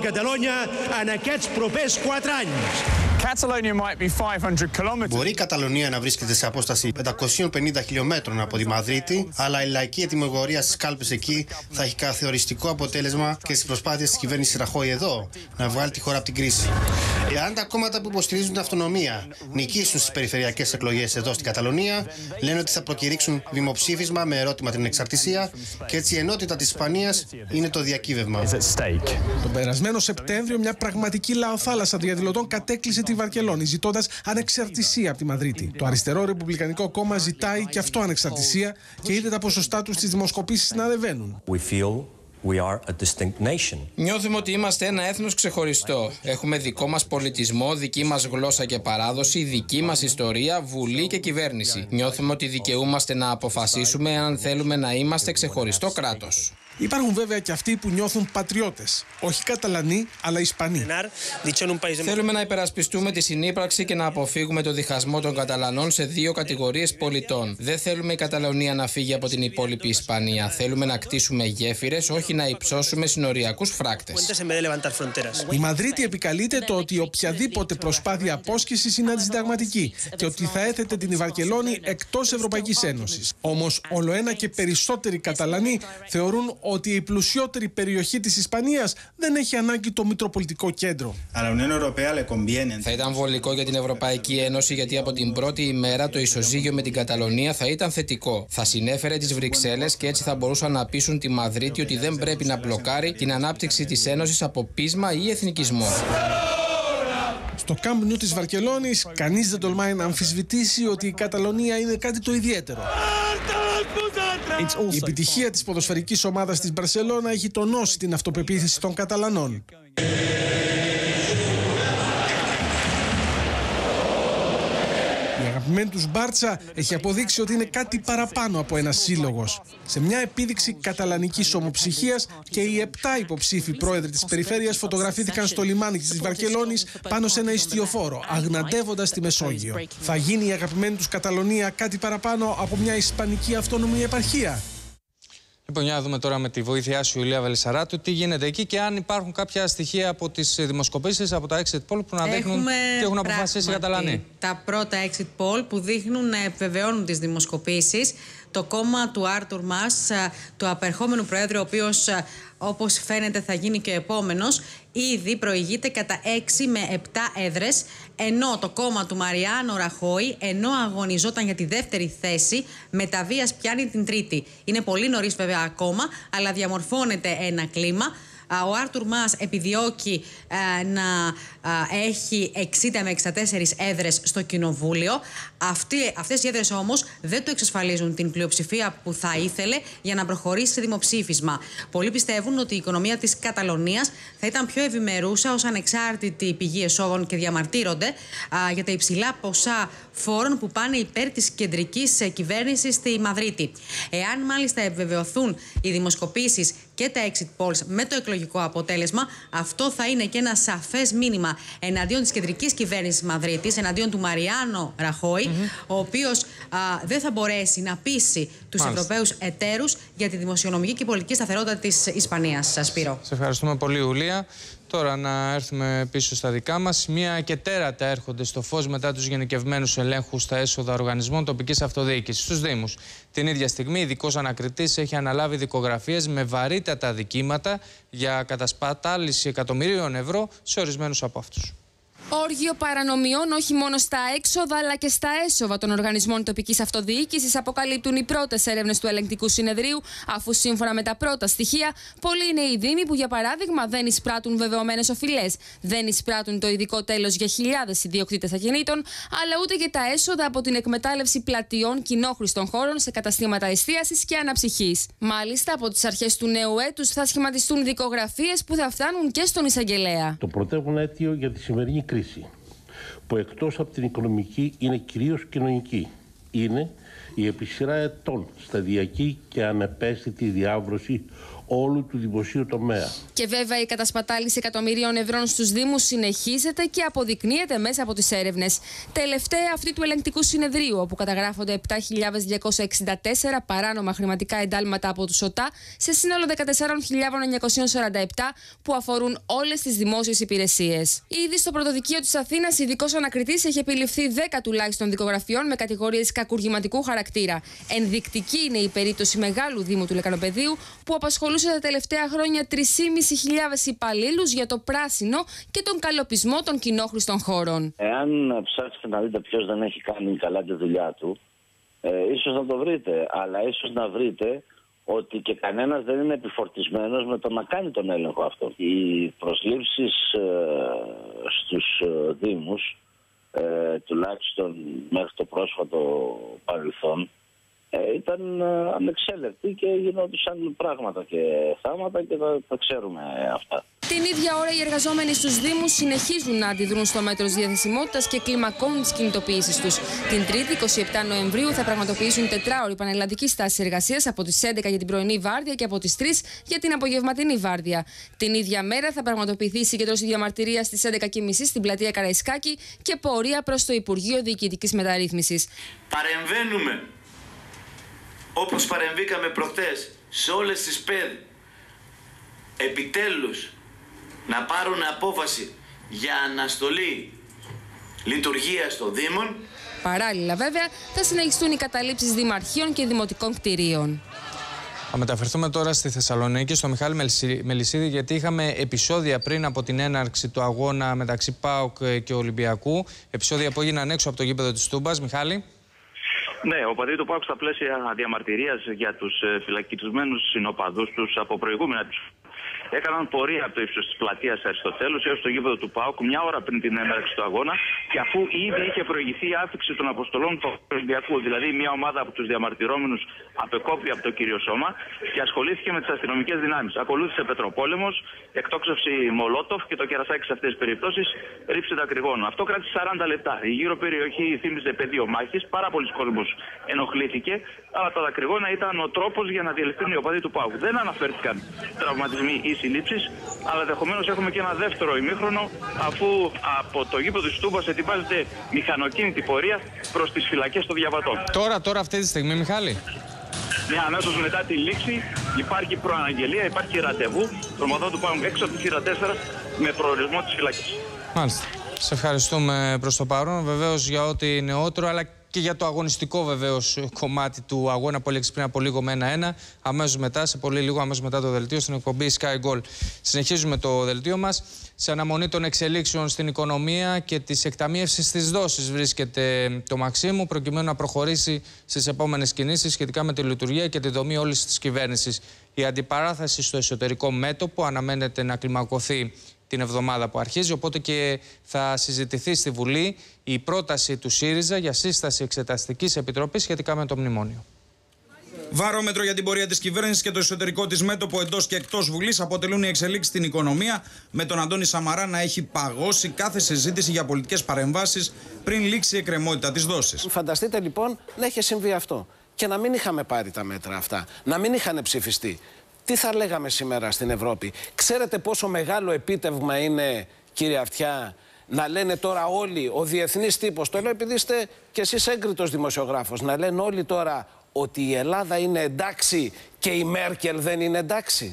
Speaker 22: Μπορεί η Καταλωνία να βρίσκεται σε απόσταση 550 χιλιόμετρων από τη Μαδρίτη, αλλά η λαϊκή ετοιμογορία στις κάλπες εκεί θα έχει καθοριστικό αποτέλεσμα και στις προσπάθειες της κυβέρνησης Ραχόη εδώ να βγάλει τη χώρα από την κρίση. Εάν τα κόμματα που υποστηρίζουν την αυτονομία νικήσουν στις περιφερειακές εκλογές εδώ στην Καταλωνία, λένε ότι θα προκηρύξουν δημοψήφισμα με ερώτημα την εξαρτησία και έτσι η ενότητα της Ισπανίας είναι το διακύβευμα.
Speaker 2: Τον περασμένο Σεπτέμβριο, μια πραγματική λαοθάλασσα διαδηλωτών κατέκλυσε τη Βαρκελόνη, ζητώντας ανεξαρτησία από τη Μαδρίτη. Το αριστερό Ρεπουμπλικανικό κόμμα ζητάει και αυτό ανεξαρτησία και είδε τα ποσοστά του στις δημοσκοπήσεις να ανεβαίνουν.
Speaker 21: Νιώθουμε ότι είμαστε ένα έθνος ξεχωριστό. Έχουμε δικό μας πολιτισμό, δική μας γλώσσα και παράδοση, δική μας ιστορία, βουλή και κυβέρνηση. Νιώθουμε ότι δικαιούμαστε να αποφασίσουμε αν θέλουμε να είμαστε ξεχωριστό κράτος.
Speaker 2: Υπάρχουν βέβαια και αυτοί που νιώθουν πατριώτες. Όχι Καταλανοί, αλλά Ισπανοί.
Speaker 21: Θέλουμε να υπερασπιστούμε τη συνύπαρξη και να αποφύγουμε το διχασμό των Καταλανών σε 2 κατηγορίες πολιτών. Δεν θέλουμε η Καταλωνία να φύγει από την υπόλοιπη Ισπανία. Θέλουμε να κτίσουμε γέφυρες, όχι να υψώσουμε συνοριακούς φράκτες.
Speaker 2: Η Μαδρίτη επικαλείται το ότι οποιαδήποτε προσπάθεια απόσχησης είναι αντισυνταγματική και ότι θα έθετε την Βαρκελόνη εκτός Ευρωπαϊκής Ένωσης. Όμως, όλοένα και περισσότεροι Καταλανοί θεωρούν ότι η πλουσιότερη περιοχή της Ισπανίας δεν έχει ανάγκη το Μητροπολιτικό Κέντρο.
Speaker 21: Θα ήταν βολικό για την Ευρωπαϊκή Ένωση γιατί από την πρώτη ημέρα το ισοζύγιο με την Καταλωνία θα ήταν θετικό. Θα συνέφερε τις Βρυξέλλες και έτσι θα μπορούσαν να πείσουν τη Μαδρίτη ότι δεν πρέπει να μπλοκάρει την ανάπτυξη της Ένωσης από πείσμα ή εθνικισμό.
Speaker 2: Στο Camp Nou της Βαρκελόνης, κανείς δεν τολμάει να αμφισβητήσει ότι η Καταλωνία είναι κάτι το ιδιαίτερο. Η επιτυχία της ποδοσφαιρικής ομάδας της Μπαρσελόνα έχει τονώσει την αυτοπεποίθηση των Καταλανών. Η αγαπημένη τους Μπάρτσα έχει αποδείξει ότι είναι κάτι παραπάνω από ένας σύλλογος. Σε μια επίδειξη καταλανικής ομοψυχίας και οι 7 υποψήφοι πρόεδροι της περιφέρειας φωτογραφήθηκαν στο λιμάνι της Βαρκελόνης πάνω σε ένα ιστιοφόρο, αγναντεύοντας τη Μεσόγειο. Θα γίνει η αγαπημένη τους Καταλωνία κάτι παραπάνω από μια ισπανική αυτόνομη επαρχία?
Speaker 1: Λοιπόν, για να δούμε τώρα με τη βοήθειά σου, Ιουλία Βελισσαράτου, τι γίνεται εκεί και αν υπάρχουν κάποια στοιχεία από τις δημοσκοπήσεις, από τα exit poll που να δείχνουν τι έχουν αποφασίσει οι Καταλανοί.
Speaker 23: Τα πρώτα exit poll που δείχνουν να επιβεβαιώνουν τις δημοσκοπήσεις. Το κόμμα του Άρτουρ Μας, του απερχόμενου Προέδρου, ο οποίος όπως φαίνεται θα γίνει και ο επόμενος, ήδη προηγείται κατά 6 με 7 έδρες, ενώ το κόμμα του Μαριάνο Ραχόη, ενώ αγωνιζόταν για τη δεύτερη θέση, με τα βίας πιάνει την τρίτη. Είναι πολύ νωρίς βέβαια ακόμα, αλλά διαμορφώνεται ένα κλίμα. Ο Άρτουρ Μας επιδιώκει να έχει 60 με 64 έδρες στο κοινοβούλιο. Αυτές οι έδρες όμως δεν του εξασφαλίζουν την πλειοψηφία που θα ήθελε για να προχωρήσει σε δημοψήφισμα. Πολλοί πιστεύουν ότι η οικονομία της Καταλωνίας θα ήταν πιο ευημερούσα ως ανεξάρτητη πηγή εσόδων και διαμαρτύρονται για τα υψηλά ποσά φόρων που πάνε υπέρ της κεντρικής κυβέρνησης στη Μαδρίτη. Εάν μάλιστα επιβεβαιωθούν οι δημοσκοπήσεις και τα exit polls με το εκλογικό αποτέλεσμα, αυτό θα είναι και ένα σαφές μήνυμα εναντίον της κεντρικής κυβέρνησης Μαδρίτης, εναντίον του Μαριάνο Ραχόη, ο οποίος δεν θα μπορέσει να πείσει τους Ευρωπαίους εταίρους για τη δημοσιονομική και πολιτική σταθερότητα της Ισπανίας. Σπύρο.
Speaker 1: Σε ευχαριστούμε πολύ, Ιουλία. Τώρα να έρθουμε πίσω στα δικά μας. Μία και τέρατα έρχονται στο φως μετά τους γενικευμένους ελέγχους στα έσοδα οργανισμών τοπικής αυτοδιοίκησης στους Δήμους. Την ίδια στιγμή, ειδικός ανακριτής έχει αναλάβει δικογραφίες με βαρύτατα αδικήματα για κατασπατάληση εκατομμυρίων ευρώ σε ορισμένους από αυτούς.
Speaker 4: Όργιο παρανομιών όχι μόνο στα έξοδα αλλά και στα έσοδα των οργανισμών τοπικής αυτοδιοίκησης αποκαλύπτουν οι πρώτες έρευνες του Ελεγκτικού Συνεδρίου, αφού σύμφωνα με τα πρώτα στοιχεία, πολλοί είναι οι Δήμοι που, για παράδειγμα, δεν εισπράττουν βεβαιωμένες οφειλές, δεν εισπράττουν το ειδικό τέλος για χιλιάδες ιδιοκτήτες ακινήτων, αλλά ούτε και τα έσοδα από την εκμετάλλευση πλατιών κοινόχρηστων χώρων σε καταστήματα εστίασης και αναψυχής. Μάλιστα, από τις αρχές του νέου έτους θα σχηματιστούν δικογραφίες που θα φτάνουν και στον εισαγγελέα.
Speaker 5: Το πρωτεύον αίτιο για τη σημερινή κρίση, που εκτός από την οικονομική είναι κυρίως κοινωνική, είναι η επί σειρά ετών σταδιακή και ανεπαίσθητη διάβρωση όλου του δημοσίου τομέα. Και βέβαια η κατασπατάληση εκατομμυρίων ευρώ στους Δήμους συνεχίζεται και αποδεικνύεται μέσα από τις έρευνες. Τελευταία αυτή του Ελεγκτικού Συνεδρίου, όπου καταγράφονται 7.264 παράνομα χρηματικά εντάλματα από τους ΟΤΑ σε σύνολο 14.947 που αφορούν όλες τις δημόσιες υπηρεσίες. Ήδη στο πρωτοδικείο της Αθήνας, ειδικός ανακριτής έχει επιληφθεί 10 τουλάχιστον δικογραφιών με κατηγορίες κακουργηματικού χαρακτήρα. Ενδεικτική είναι η περίπτωση μεγάλου Δήμου του Λεκανοπεδίου, που απασχολούσε τα τελευταία χρόνια 3.500 υπαλλήλους για το πράσινο και τον καλοπισμό των κοινόχρηστων χώρων.
Speaker 6: Εάν ψάξετε να δείτε ποιος δεν έχει κάνει καλά τη δουλειά του, ίσως να το βρείτε, αλλά ίσως να βρείτε ότι και κανένας δεν είναι επιφορτισμένος με το να κάνει τον έλεγχο αυτό. Οι προσλήψεις στους Δήμους, τουλάχιστον μέχρι το πρόσφατο παρελθόν, ήταν ανεξέλεκτοι και γινόντουσαν πράγματα και θάματα και τα ξέρουμε αυτά.
Speaker 4: Την ίδια ώρα οι εργαζόμενοι στους Δήμους συνεχίζουν να αντιδρούν στο μέτρο της διαθεσιμότητας και κλιμακώνουν τις κινητοποιήσεις τους. Την Τρίτη, 27 Νοεμβρίου, θα πραγματοποιήσουν τετράωρη πανελλαδική στάση εργασίας από τις 11 για την πρωινή βάρδια και από τις 3 για την απογευματινή βάρδια. Την ίδια μέρα θα πραγματοποιηθεί η συγκέντρωση διαμαρτυρίας στις 11.30 στην πλατεία Καραϊσκάκη και πορεία προς το Υπουργείο Διοικητικής Μεταρρύθμισης.
Speaker 24: Παρεμβαίνουμε, όπως παρεμβήκαμε προχτές, σε όλες τις ΠΕΔ, επιτέλους να πάρουν απόφαση για αναστολή λειτουργίας των Δήμων.
Speaker 4: Παράλληλα, βέβαια, θα συνεχιστούν οι καταλήψεις δημαρχείων και δημοτικών κτηρίων.
Speaker 1: Θα μεταφερθούμε τώρα στη Θεσσαλονίκη, στο Μιχάλη Μελισσίδη, γιατί είχαμε επεισόδια πριν από την έναρξη του αγώνα μεταξύ ΠΑΟΚ και Ολυμπιακού. Επεισόδια που έγιναν έξω από το γήπεδο της Τούμπας. Μιχάλη.
Speaker 25: Ναι, ο οπαδοί του ΠΑΟΚ στα πλαίσια διαμαρτυρίας για τους φυλακισμένους συνοπαδούς τους από προηγούμενα τους έκαναν πορεία από το ύψος της πλατείας Αριστοτέλους έως το γήπεδο του ΠΑΟΚ μια ώρα πριν την έναρξη του αγώνα, και αφού ήδη είχε προηγηθεί η άφηξη των αποστολών του Ολυμπιακού, δηλαδή μια ομάδα από τους διαμαρτυρόμενους απεκόπη από το κύριο σώμα και ασχολήθηκε με τις αστυνομικές δυνάμεις. Ακολούθησε πετροπόλεμος, εκτόξευση Μολότοφ και το κερασάκι σε αυτές τις περιπτώσεις ρήψη δακρυγόνων. Αυτό κράτησε 40 λεπτά. Η γύρω περιοχή θύμιζε πεδίο μάχης, πάρα πολλοί κόσμος ενοχλήθηκε, αλλά τα δακρυγόνα ήταν ο τρόπος για να διελευθερούν οι οπαδοί του ΠΑΟΚ. Δεν αναφέρθηκαν τραυματισμοί ή συλλήψεις, αλλά ενδεχομένως έχουμε και ένα δεύτερο ημίχρονο, αφού από το γήπεδο της Τούμπας ετοιμάζεται μηχανοκίνητη πορεία προς τις φυλακές των διαβατών.
Speaker 1: Τώρα αυτή τη στιγμή, Μιχάλη.
Speaker 25: Ναι, αμέσως μετά τη λήξη υπάρχει προαναγγελία, υπάρχει ραντεβού των ομάδων του ΠΑΟΚ έξω από τη θύρα 4 με προορισμό της φυλακής.
Speaker 1: Μάλιστα. Σε ευχαριστούμε προς το παρόν, βεβαίως για ό,τι νεότερο, αλλά και για το αγωνιστικό βεβαίως κομμάτι του αγώνα που έλεξε πριν από λίγο με 1-1. Αμέσως μετά, σε πολύ λίγο, αμέσως μετά το δελτίο, στην εκπομπή Sky Goal. Συνεχίζουμε το δελτίο μας. Σε αναμονή των εξελίξεων στην οικονομία και της εκταμείευσης της δόσης βρίσκεται το Μαξίμου, προκειμένου να προχωρήσει στις επόμενες κινήσεις σχετικά με τη λειτουργία και τη δομή όλης της κυβέρνησης. Η αντιπαράθεση στο εσωτερικό μέτωπο αναμένεται να κλιμακωθεί την εβδομάδα που αρχίζει, οπότε και θα συζητηθεί στη Βουλή η πρόταση του ΣΥΡΙΖΑ για σύσταση εξεταστικής επιτροπής σχετικά με το μνημόνιο.
Speaker 3: Βαρόμετρο για την πορεία της κυβέρνησης και το εσωτερικό της μέτωπο εντός και εκτός Βουλής αποτελούν οι εξελίξεις στην οικονομία, με τον Αντώνη Σαμαρά να έχει παγώσει κάθε συζήτηση για πολιτικές παρεμβάσεις πριν λήξει η εκκρεμότητα της δόσης.
Speaker 26: Φανταστείτε λοιπόν να είχε συμβεί αυτό και να μην είχαμε πάρει τα μέτρα αυτά, να μην είχαν ψηφιστεί. Τι θα λέγαμε σήμερα στην Ευρώπη? Ξέρετε πόσο μεγάλο επίτευγμα είναι, κύριε Αυτιά, να λένε τώρα όλοι, ο διεθνής τύπος, το λέω επειδή είστε κι εσείς έγκριτος δημοσιογράφος, να λένε όλοι τώρα ότι η Ελλάδα είναι εντάξει και η Μέρκελ δεν είναι εντάξει.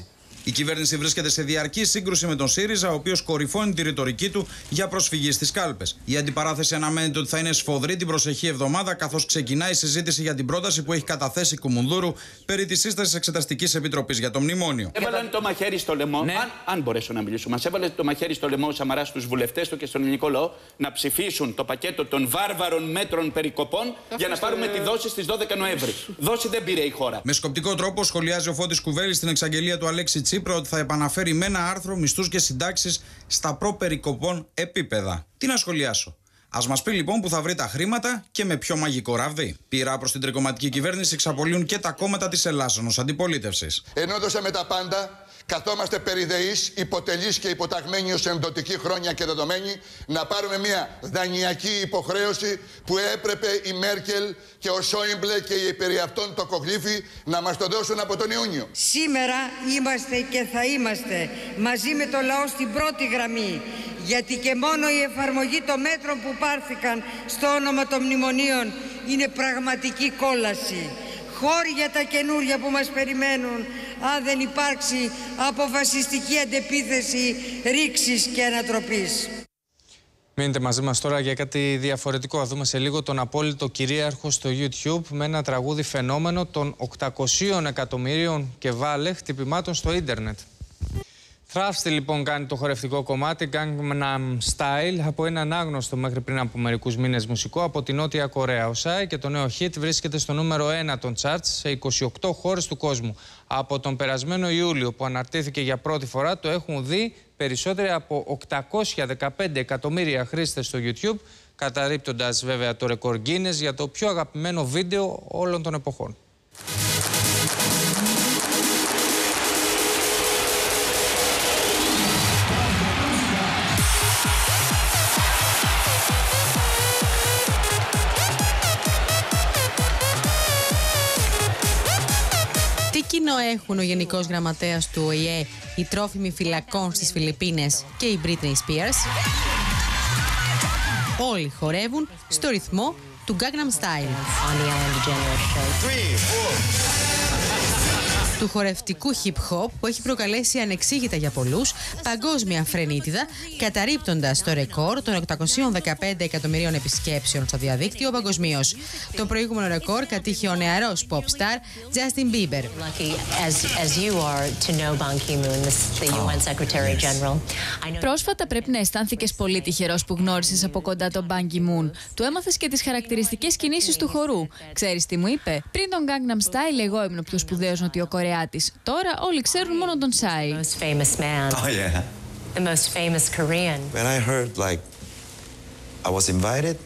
Speaker 3: Η κυβέρνηση βρίσκεται σε διαρκή σύγκρουση με τον ΣΥΡΙΖΑ, ο οποίος κορυφώνει τη ρητορική του για προσφυγή στις κάλπες. Η αντιπαράθεση αναμένεται ότι θα είναι σφοδρή την προσεχή εβδομάδα, καθώς ξεκινάει η συζήτηση για την πρόταση που έχει καταθέσει Κουμουνδούρου περί της σύστασης Εξεταστικής Επιτροπής για το μνημόνιο.
Speaker 7: Έβαλαν το μαχαίρι στο λαιμό, ναι. αν μπορέσω να μιλήσω, μας έβαλε το μαχαίρι στο λαιμό ο Σαμαράς στους βουλευτές του και στον ελληνικό λαό να ψηφίσουν το πακέτο των βάρβαρων μέτρων περικοπών για να πάρουμε τη δόση στις 12 Νοέμβρη. Δόση δεν πήρε η χώρα.
Speaker 3: Με σκοπτικό τρόπο σχολιάζει ο Φώτης Κουβέλης στην εξαγγελία του Αλέξη Τσίπρα ότι θα επαναφέρει με ένα άρθρο μισθούς και συντάξεις στα προ-περικοπών επίπεδα. Τι να σχολιάσω. Ας μας πει λοιπόν που θα βρει τα χρήματα και με πιο μαγικό ραβδί. Πειρά προς την τρικομματική κυβέρνηση εξαπολύουν και τα κόμματα της Ελλάσσονος αντιπολίτευσης.
Speaker 8: Ενώ δώσαμε τα πάντα, καθόμαστε περιδεείς, υποτελείς και υποταγμένοι ως ενδοτικοί χρόνια και δεδομένοι να πάρουμε μια δανειακή υποχρέωση που έπρεπε η Μέρκελ και ο Σόιμπλε και οι περί αυτών το κογλίφοι να μας το δώσουν από τον Ιούνιο.
Speaker 9: Σήμερα είμαστε και θα είμαστε μαζί με το λαό στην πρώτη γραμμή, γιατί και μόνο η εφαρμογή των μέτρων που πάρθηκαν στο όνομα των μνημονίων είναι πραγματική κόλαση. Χώρια τα καινούρια που μας περιμένουν, αν δεν υπάρξει αποφασιστική αντεπίθεση ρήξης και ανατροπής.
Speaker 1: Μείνετε μαζί μας τώρα για κάτι διαφορετικό. Θα δούμε σε λίγο τον απόλυτο κυρίαρχο στο YouTube με ένα τραγούδι φαινόμενο των 800 εκατομμύριων και βάλε χτυπημάτων στο ίντερνετ. Θράψτη λοιπόν κάνει το χορευτικό κομμάτι Gangnam Style από έναν άγνωστο μέχρι πριν από μερικούς μήνες μουσικό από τη Νότια Κορέα. Ο Ψάι και το νέο hit βρίσκεται στο νούμερο 1 των charts σε 28 χώρες του κόσμου. Από τον περασμένο Ιούλιο που αναρτήθηκε για πρώτη φορά το έχουν δει περισσότεροι από 815 εκατομμύρια χρήστες στο YouTube, καταρρίπτοντας βέβαια το ρεκόρ Guinness για το πιο αγαπημένο βίντεο όλων των εποχών.
Speaker 23: Τι κοινό έχουν ο Γενικός Γραμματέας του ΟΗΕ, οι τρόφιμοι φυλακών στις Φιλιππίνες και η Britney Spears? Όλοι χορεύουν στο ρυθμό του Gangnam Style. Του χορευτικού hip-hop που έχει προκαλέσει ανεξήγητα για πολλούς παγκόσμια φρενίτιδα, καταρρίπτοντας το ρεκόρ των 815 εκατομμυρίων επισκέψεων στο διαδίκτυο παγκοσμίως. Το προηγούμενο ρεκόρ κατήχε ο νεαρός pop star Justin Bieber.
Speaker 4: Πρόσφατα πρέπει να αισθάνθηκες πολύ τυχερός που γνώρισες από κοντά τον Ban Ki-moon. Του έμαθες και τις χαρακτηριστικές κινήσεις του χορού. Ξέρεις τι μου είπε? Πριν τον Gangnam Style, εγώ ήμουν ο πιο σπουδαίος νοτιοκορεάτης. Τώρα όλοι ξέρουν μόνο τον Ψάι.
Speaker 10: Oh yeah. The most famous Korean. When I heard like I was invited.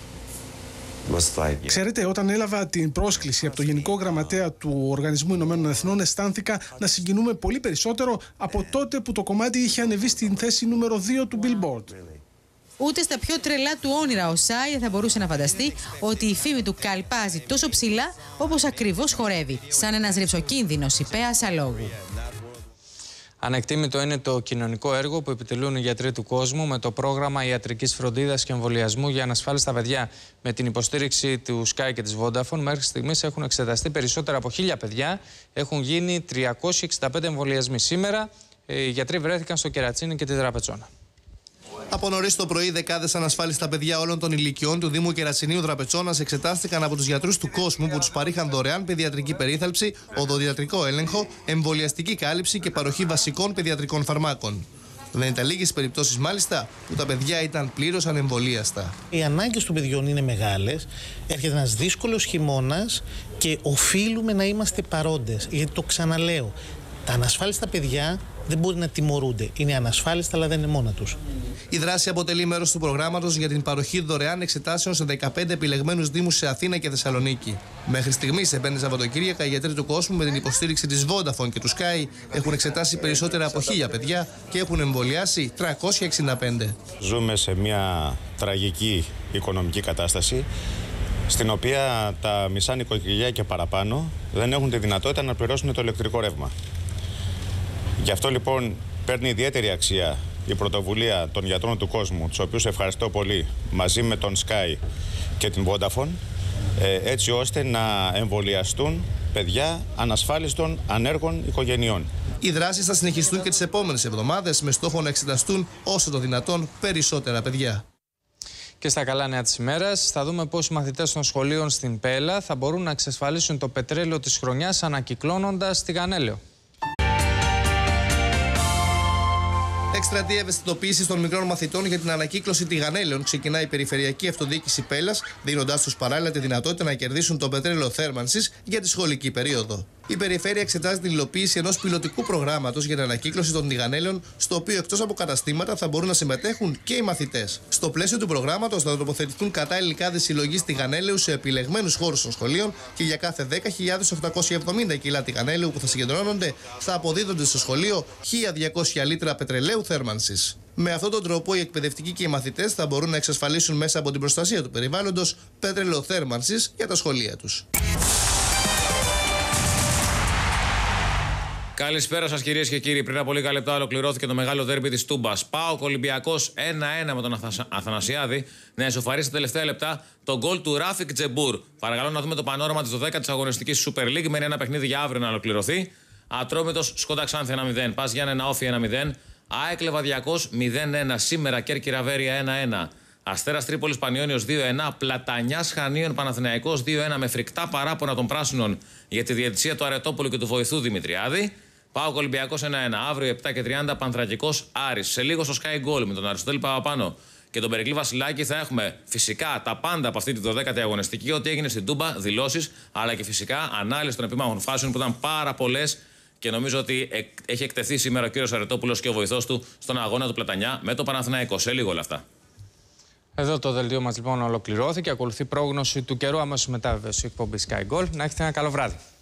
Speaker 11: Ξέρετε, όταν έλαβα την πρόσκληση από το Γενικό Γραμματέα του Οργανισμού Ηνωμένων Εθνών, αισθάνθηκα να συγκινούμε πολύ περισσότερο από τότε που το κομμάτι είχε ανεβεί στην θέση νούμερο 2 του Billboard.
Speaker 23: Ούτε στα πιο τρελά του όνειρα ο Ψάι θα μπορούσε να φανταστεί ότι η φήμη του καλπάζει τόσο ψηλά όπως ακριβώς χορεύει, σαν ένας ρυψοκίνδυνος υπέας αλόγου.
Speaker 1: Ανεκτήμητο είναι το κοινωνικό έργο που επιτελούν οι γιατροί του κόσμου με το πρόγραμμα ιατρικής φροντίδας και εμβολιασμού για ανασφάλιστα παιδιά. Με την υποστήριξη του Sky και της Vodafone, μέχρι στιγμής έχουν εξεταστεί περισσότερα από 1.000 παιδιά. Έχουν γίνει 365 εμβολιασμοί. Σήμερα οι γιατροί βρέθηκαν στο Κερατσίνι και τη Δραπετσόνα.
Speaker 13: Από νωρίς το πρωί, δεκάδες ανασφάλιστα παιδιά όλων των ηλικιών του Δήμου Κερατσινίου Δραπετσόνας εξετάστηκαν από τους γιατρούς του κόσμου που τους παρήχαν δωρεάν παιδιατρική περίθαλψη, οδοντιατρικό έλεγχο, εμβολιαστική κάλυψη και παροχή βασικών παιδιατρικών φαρμάκων. Δεν ήταν λίγες περιπτώσεις μάλιστα που τα παιδιά ήταν πλήρως ανεμβολίαστα.
Speaker 27: Οι ανάγκες των παιδιών είναι μεγάλες. Έρχεται ένας δύσκολος χειμώνας και οφείλουμε να είμαστε παρόντες. Γιατί το ξαναλέω, τα ανασφάλιστα παιδιά δεν μπορεί να τιμωρούνται. Είναι ανασφάλιστα, αλλά δεν είναι μόνα τους.
Speaker 13: Η δράση αποτελεί μέρος του προγράμματος για την παροχή δωρεάν εξετάσεων σε 15 επιλεγμένους δήμους σε Αθήνα και Θεσσαλονίκη. Μέχρι στιγμής, σε 5 Σαββατοκύριακα, οι γιατροί του κόσμου με την υποστήριξη της Vodafone και του Sky έχουν εξετάσει περισσότερα από 1.000 παιδιά και έχουν εμβολιάσει 365.
Speaker 28: Ζούμε σε μια τραγική οικονομική κατάσταση, στην οποία τα μισά νοικοκυριά και παραπάνω δεν έχουν τη δυνατότητα να πληρώσουν το ηλεκτρικό ρεύμα. Γι' αυτό λοιπόν παίρνει ιδιαίτερη αξία η πρωτοβουλία των γιατρών του κόσμου, τους οποίους ευχαριστώ πολύ, μαζί με τον Sky και την Vodafone, έτσι ώστε να εμβολιαστούν παιδιά ανασφάλιστων ανέργων οικογενειών.
Speaker 13: Οι δράσεις θα συνεχιστούν και τις επόμενες εβδομάδες με στόχο να εξεταστούν όσο το δυνατόν περισσότερα παιδιά.
Speaker 1: Και στα καλά νέα της ημέρας θα δούμε πώς οι μαθητές των σχολείων στην Πέλα θα μπορούν να εξασφαλίσουν το πετρέλαιο της χρονιάς ανακυκλώνοντας τη Γανέλαιο.
Speaker 13: Εκστρατεία ευαισθητοποίησης των μικρών μαθητών για την ανακύκλωση τηγανέλαιων ξεκινά η Περιφερειακή Αυτοδιοίκηση Πέλας, δίνοντάς τους παράλληλα τη δυνατότητα να κερδίσουν το πετρέλαιο θέρμανσης για τη σχολική περίοδο. Η Περιφέρεια εξετάζει την υλοποίηση ενός πιλωτικού προγράμματος για την ανακύκλωση των τηγανέλαιων, στο οποίο εκτός από καταστήματα θα μπορούν να συμμετέχουν και οι μαθητές. Στο πλαίσιο του προγράμματος θα τοποθετηθούν κατάλληλοι κάδες συλλογής τηγανέλαιου σε επιλεγμένους χώρους των σχολείων και για κάθε 10.870 κιλά τηγανέλαιου που θα συγκεντρώνονται θα αποδίδονται στο σχολείο 1.200 λίτρα πετρελαίου θέρμανσης. Με αυτόν τον τρόπο, οι εκπαιδευτικοί και οι μαθητές θα μπορούν να εξασφαλίσουν μέσα από την προστασία του περιβάλλοντος πετρελαίου θέρμανσης για τα σχολεία τους.
Speaker 12: Καλησπέρα σας κυρίες και κύριοι. Πριν από λίγα λεπτά ολοκληρώθηκε το μεγάλο ντέρμπι της Τούμπας. ΠΑΟΚ Ολυμπιακός 1-1 με τον Αθανασιάδη να ισοφαρίσει στα τελευταία λεπτά το γκολ του Ράφικ Τζεμπούρ. Παρακαλώ να δούμε το πανόραμα της 12ης αγωνιστικής Super League. Μένει ένα παιχνίδι για αύριο να ολοκληρωθεί. Ατρόμητος Σκόντα Ξάνθη 1-0. Πας Γιάννενα Όφη 1-0. ΑΕΚ Λεβαδιακός 0-1. Σήμερα Κέρκυρα Βέρεια 1-1. Αστέρας Τρίπολης Πανιώνιος 2-1. Πλατανιάς Χανίων Παναθηναϊκός 2-1 με φρικτά παράπονα των πράσινων για τη διαιτησία του Αρετόπουλου και του βοηθού Δημητριάδη. ΠΑΟΚ Ολυμπιακός 1-1. Αύριο 7:30 Πανθρακικός Άρης. Σε λίγο στο Sky Goal με τον Αριστοτέλη Παπαπάνο και τον Περικλή Βασιλάκη θα έχουμε φυσικά τα πάντα από αυτή τη 12η αγωνιστική. Ό,τι έγινε στην Τούμπα, δηλώσεις, αλλά και φυσικά ανάλυση των επίμαχων φάσεων που ήταν πάρα πολλές. Και νομίζω ότι έχει εκτεθεί σήμερα ο κύριος Αρετόπουλος και ο βοηθός του στον αγώνα του Πλατανιά με το Παναθηναϊκό. Σε λίγο όλα αυτά.
Speaker 1: Εδώ το δελτίο μας λοιπόν ολοκληρώθηκε. Ακολουθεί πρόγνωση του καιρού αμέσως μετά, βέβαια, η εκπομπή Sky Goal. Να έχετε ένα καλό βράδυ.